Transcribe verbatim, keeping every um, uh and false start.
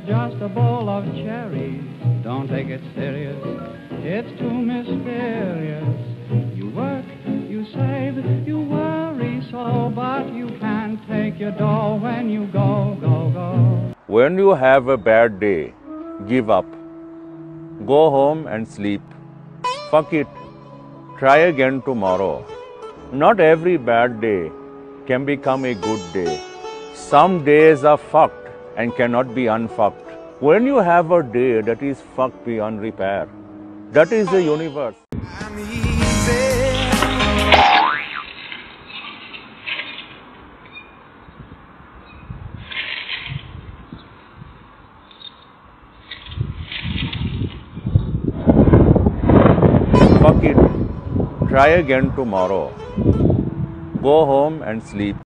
just a bowl of cherries. Don't take it serious, it's too mysterious. You work, you save, you worry so, but you can't take your dough when you go, go, go. When you have a bad day, give up. Go home and sleep. Fuck it. Try again tomorrow. Not every bad day can become a good day. Some days are fucked and cannot be unfucked. When you have a day that is fucked beyond repair, that is the universe. I'm easy. Fuck it. Try again tomorrow. Go home and sleep.